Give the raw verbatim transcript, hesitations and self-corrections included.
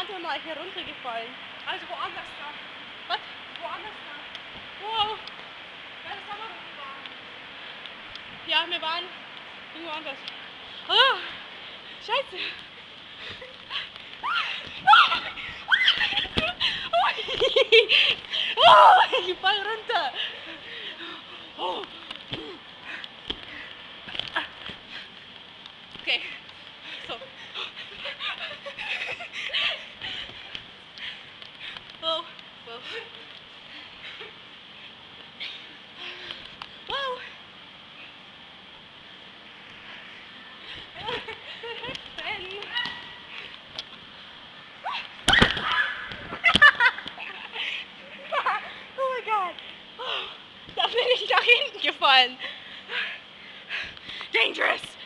andere Mal hier runtergefallen. Also woanders da. Was? Woanders da. Wow. Ja, das haben wir doch gefahren. Ja, wir waren irgendwo anders. Oh, Scheiße. Oh, ich fall runter. Oh. Okay, so. Wow, wow. Wow. Oh mein Gott. Da bin ich nach hinten gefallen. Dangerous.